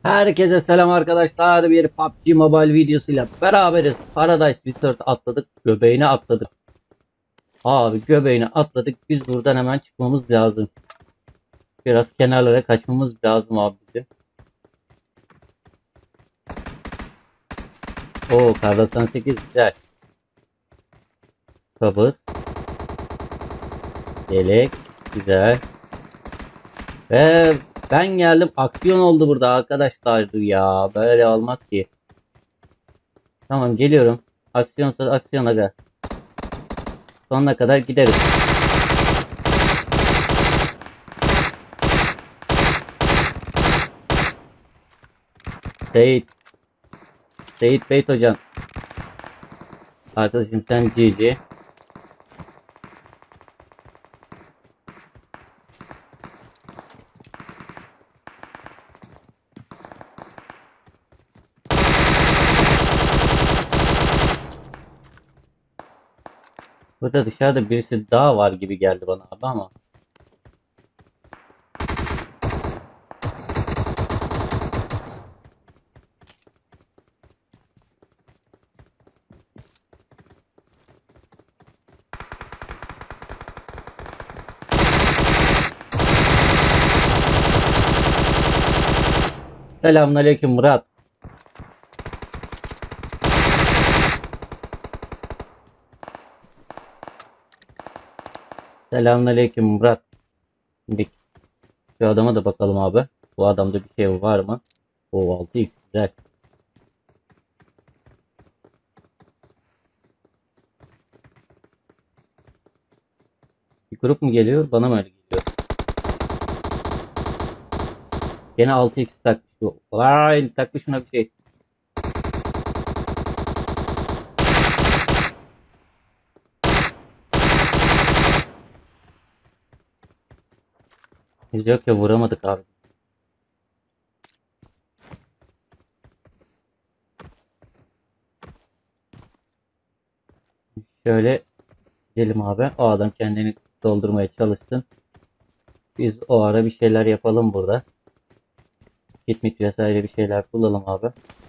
Herkese selam arkadaşlar. Bir PUBG Mobile videosuyla beraberiz. Paradise Resort atladık. Göbeğine atladık. Abi göbeğine atladık. Biz buradan hemen çıkmamız lazım. Biraz kenarlara kaçmamız lazım abi bizim. Oo, kar 98 güzel. Kabız. Yelek. Güzel. Ve ben geldim. Aksiyon oldu burada arkadaşlar ya. Böyle olmaz ki. Tamam, geliyorum. Aksiyonsa aksiyon aga. Sonuna kadar gideriz. Seyit. Seyit Beyt hocam. Arkadaşım sen GG. Burada dışarıda birisi daha var gibi geldi bana abi ama. Selamünaleyküm Murat. Selamünaleyküm Murat. Şimdi şu adama da bakalım abi. Bu adamda bir şey var mı? O 6x güzel. Bir grup mu geliyor? Bana mı öyle geliyor? Gene 6x takmış. Vay, takmış şuna bir şey. Biz yok ya, vuramadık abi. Şöyle gidelim abi. O adam kendini doldurmaya çalışsın. Biz o ara bir şeyler yapalım burada. Kit mit vesaire bir şeyler bulalım abi.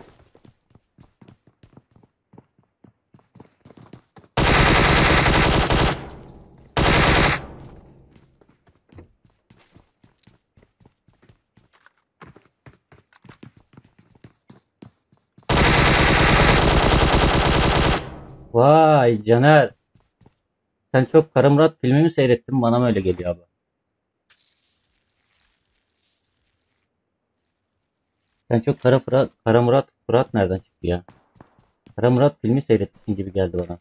Vay Caner. Sen çok Kara Murat filmi mi seyrettin? Bana mı öyle geliyor abi? Sen çok Kara Murat Fırat nereden çıktı ya? Kara Murat filmi seyretmişsin gibi geldi bana.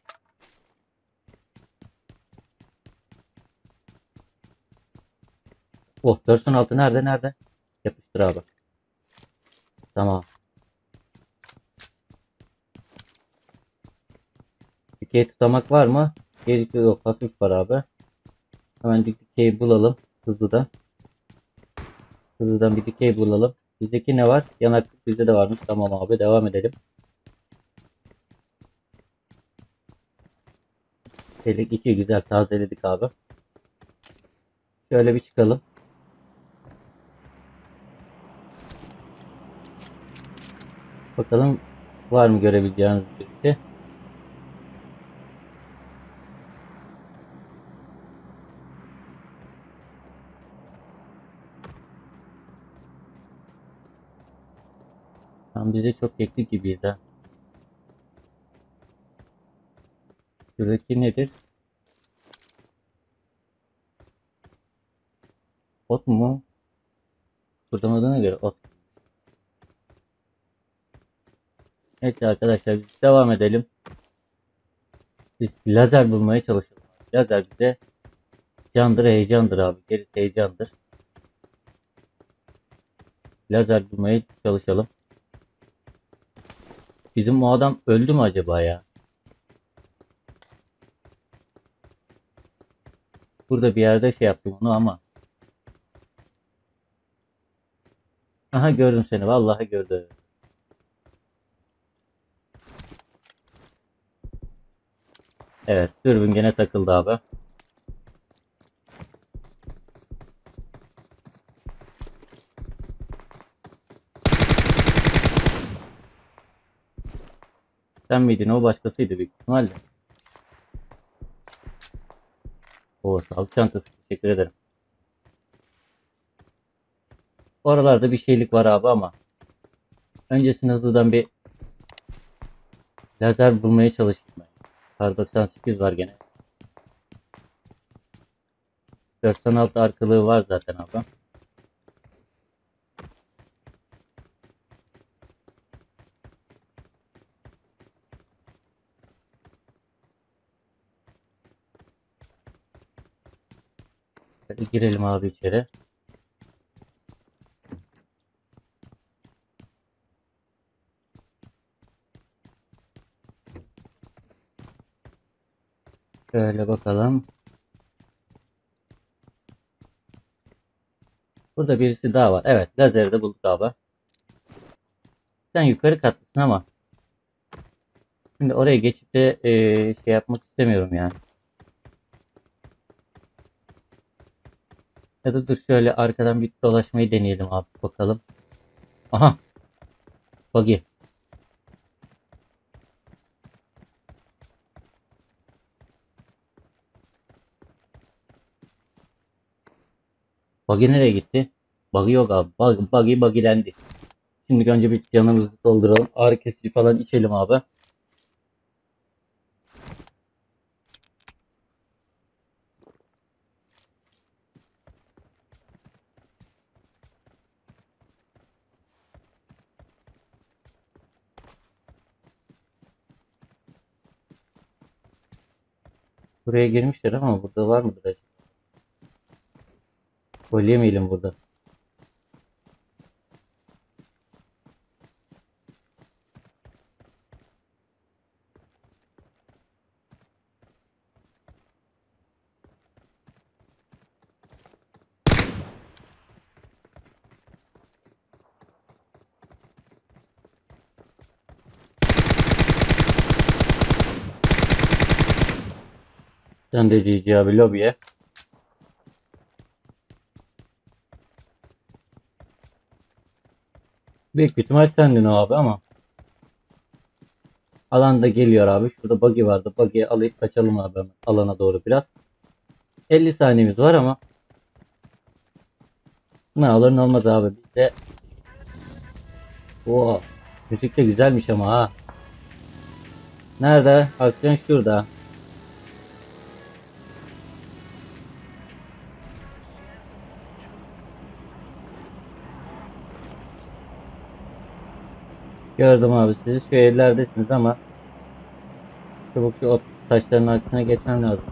Oh, 416 nerede? Yapıştır abi. Tamam. Dikey tutamak var mı? Gerisi yok. Hafif var abi. Hemen dikey bulalım. Hızlıdan. Hızlıdan bir dikey bulalım. Bizdeki ne var? Yanaklık bizde de varmış. Tamam abi, devam edelim. Delik 2 güzel tazeledik abi. Şöyle bir çıkalım. Bakalım var mı görebileceğiniz birisi. Tam bize çok teknik gibiyiz ha. Şuradaki nedir? Ot mu? Kurtamadığına göre ot. Evet arkadaşlar, biz devam edelim. Biz lazer bulmaya çalışalım. Lazer bize candır, heyecandır abi. Gerisi heyecandır. Lazer bulmaya çalışalım. Bizim o adam öldü mü acaba ya? Burada bir yerde şey yaptım onu ama. Aha, gördüm seni. Vallahi gördüm. Evet, dürbün gene takıldı abi. Sen miydin? O başkasıydı büyük ihtimalle. O sağlık çantası. Teşekkür ederim. Oralarda bir şeylik var abi ama öncesinde hızlıdan bir lazer bulmaya çalıştım ben. Kar 98 var gene. 96 arkalığı var zaten abi. Hadi girelim abi içeri. Şöyle bakalım. Burada birisi daha var. Evet, lazeri de bulduk abi. Sen yukarı katlısın ama şimdi oraya geçip de şey yapmak istemiyorum yani. Ya da dur şöyle arkadan bir dolaşmayı deneyelim abi bakalım. Aha, buggy. Buggy nereye gitti? Buggy yok abi. Buggy'lendi. Şimdi önce bir canımızı dolduralım. Ağrı kesici falan içelim abi. Buraya girmişler ama burada var mıdır acaba? Söyleyemeyelim burada. Sen de GG abi lobiye. Büyük bir ihtimal sendin o abi ama. Alan da geliyor abi. Şurada buggy vardı. Buggy'yi alıp kaçalım abi hemen alana doğru biraz. 50 saniyemiz var ama ne alır ne olmaz abi. Biz de o müzik de güzelmiş ama ha. Nerede? Aksiyon şurada. Gördüm abi sizi. Şu evlerdesiniz ama çabuk şu taşların arkasına geçmem lazım.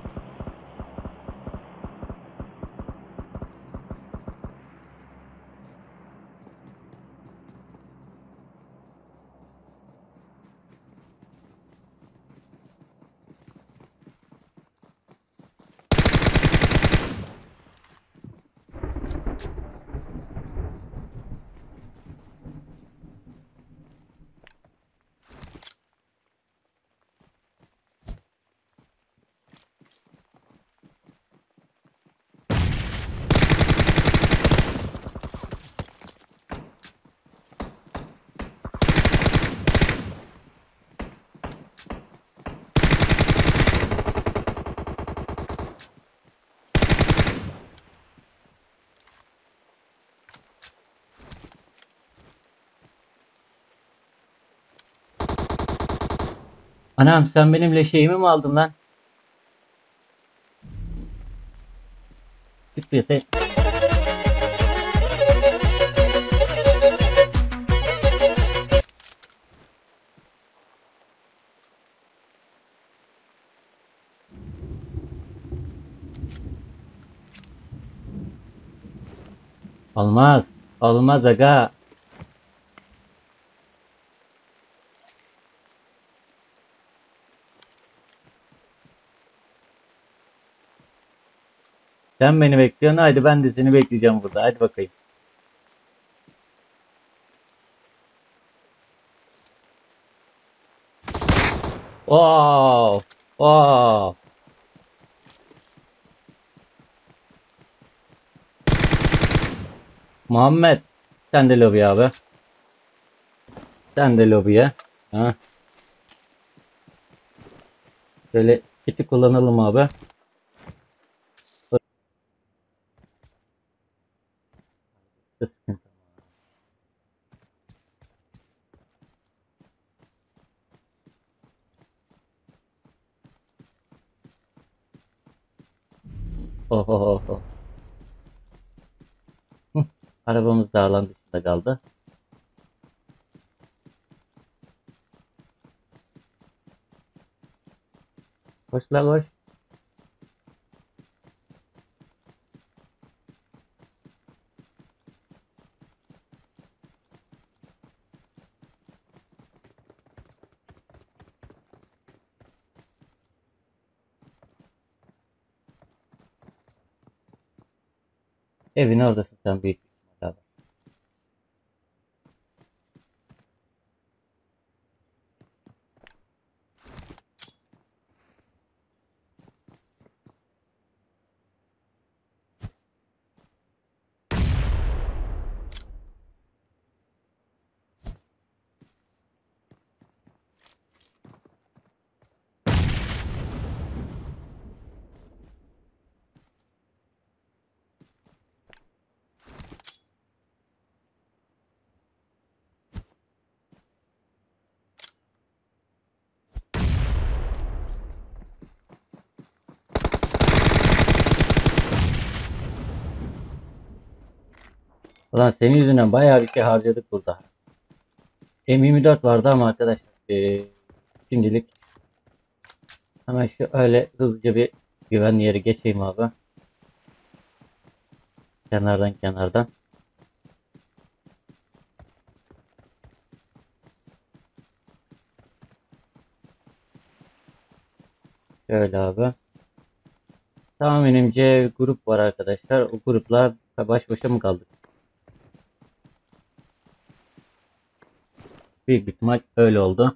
Anam sen benimle şeyimi mi aldın lan? Git bir şey. Olmaz. Olmaz aga. Sen beni bekliyorsun. Haydi ben de seni bekleyeceğim burada. Hadi bakayım. Wow. Wow. Muhammed. Sen de lobi abi. Sen de lobiye. Ha. Şöyle kiti kullanalım abi. Oh oh oh oh. Hı. Arabamız da alan dışında kaldı. Koş la koş. Evin oradasın sen büyük ihtimalle abi. Ulan senin yüzünden bayağı bir şey harcadık burada. M24 vardı ama arkadaşlar şimdilik hemen şu öyle hızlıca bir güvenli yere geçeyim abi. Kenardan kenardan. Şöyle abi. Tahminimce grup var arkadaşlar. O gruplar baş başa mı kaldık? Büyük bir ihtimal öyle oldu.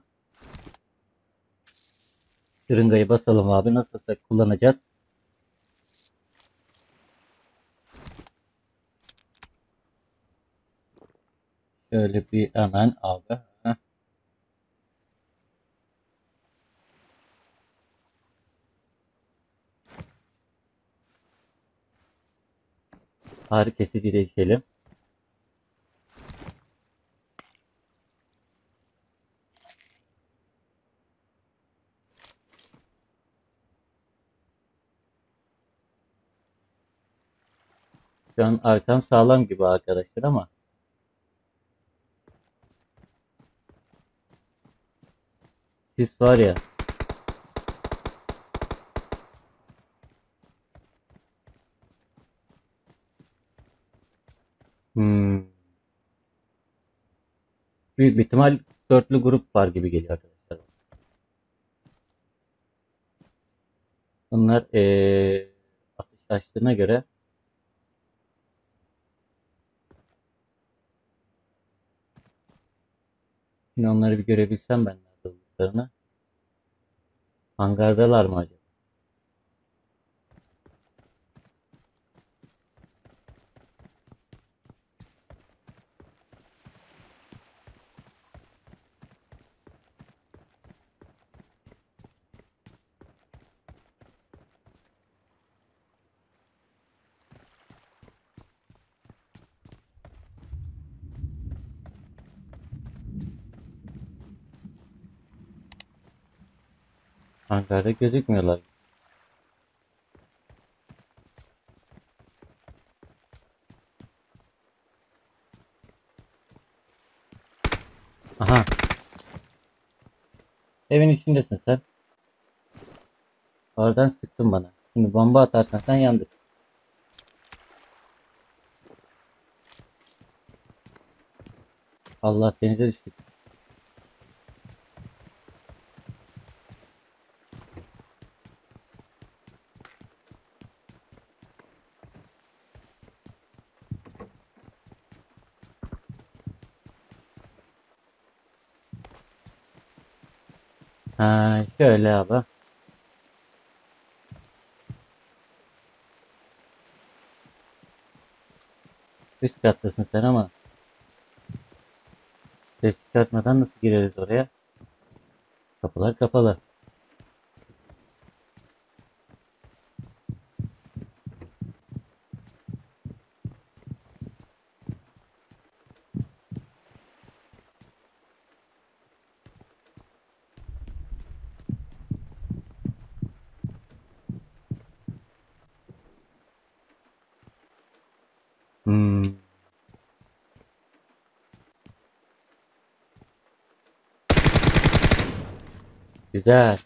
Şırıngayı basalım abi. Nasılsa kullanacağız. Şöyle bir hemen abi. Heh. Ağrı kesici de içelim. Şu an arkam sağlam gibi arkadaşlar ama sis var ya. Hmm, büyük bir ihtimal dörtlü grup var gibi geliyor arkadaşlar. Bunlar atış açtığına göre şimdi onları bir görebilsem ben nerede olduklarını. Hangardalar mı acaba? Hangarda gözükmüyorlar. Aha, evin içindesin sen. Oradan sıktın bana. Şimdi bomba atarsan sen yandık. Allah denize düştük. Ha, şöyle abi. Üst kattasın sen ama ses çıkartmadan nasıl gireriz oraya? Kapılar kapalı. Hmm, güzel.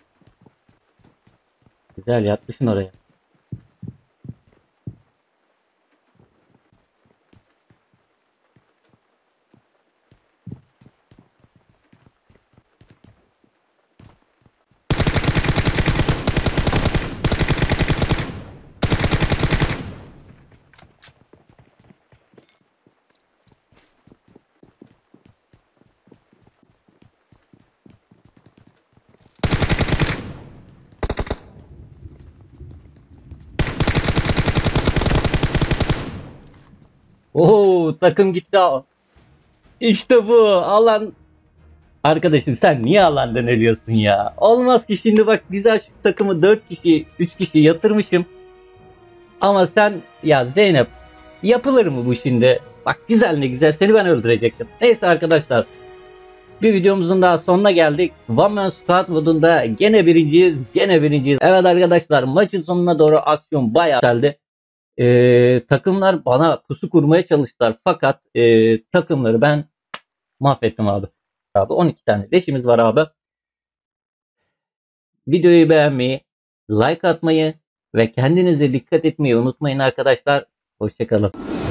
Güzel yatmışsın oraya. Oo, takım gitti. İşte bu. Alan arkadaşım, sen niye alandan ölüyorsun ya? Olmaz ki, şimdi bak güzel şu takımı 4 kişi 3 kişi yatırmışım. Ama sen ya Zeynep, yapılır mı bu şimdi? Bak güzel, ne güzel seni ben öldürecektim. Neyse arkadaşlar, bir videomuzun daha sonuna geldik. One Man Squad modunda gene birinciyiz. Gene birinciyiz. Evet arkadaşlar, maçın sonuna doğru aksiyon bayağı yükseldi. Takımlar bana pusu kurmaya çalıştılar. Fakat takımları ben mahvettim abi. Abi 12 tane leşimiz var abi. Videoyu beğenmeyi, like atmayı ve kendinize dikkat etmeyi unutmayın arkadaşlar. Hoşçakalın.